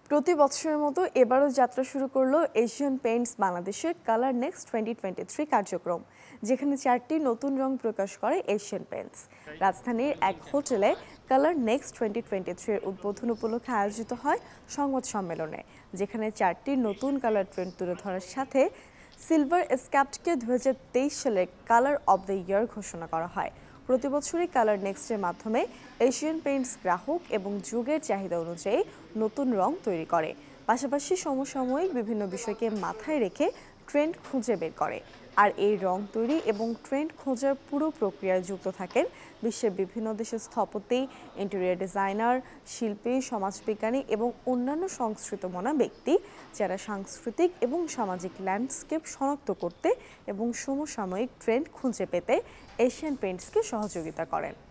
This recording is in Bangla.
প্রতি বছরের মতো এবারও যাত্রা শুরু করলো এশিয়ান পেইন্টস বাংলাদেশের কালার নেক্সট 2023 কার্যক্রম, যেখানে 4টি নতুন রং প্রকাশ করে এশিয়ান পেইন্টস। রাজধানীর এক হোটেলে কালার নেক্সট 2023 এর উদ্বোধন উপলক্ষে আয়োজিত হয় সংবাদ সম্মেলনে, যেখানে 4টি নতুন কালার ট্রেন্ড তুলে ধরার সাথে সিলভার স্ক্যাপডকে 2023 সালে কালার অব দ্য ইয়ার ঘোষণা করা হয়। প্রতি বছরই কালার নেক্সটের মাধ্যমে এশিয়ান পেইন্টস গ্রাহক এবং যুগের চাহিদা অনুযায়ী নতুন রং তৈরি করে, পাশাপাশি সমসাময়িক বিভিন্ন বিষয়কে মাথায় রেখে ট্রেন্ড খুঁজে বের করে। আর এই রং তৈরি এবং ট্রেন্ড খোঁজার পুরো প্রক্রিয়ায় যুক্ত থাকেন বিশ্বের বিভিন্ন দেশের স্থপতি, ইন্টেরিয়র ডিজাইনার, শিল্পী, সমাজবিজ্ঞানী এবং অন্যান্য সংস্কৃত মনা ব্যক্তি, যারা সাংস্কৃতিক এবং সামাজিক ল্যান্ডস্কেপ শনাক্ত করতে এবং সমসাময়িক ট্রেন্ড খুঁজে পেতে এশিয়ান পেইন্টসকে সহযোগিতা করেন।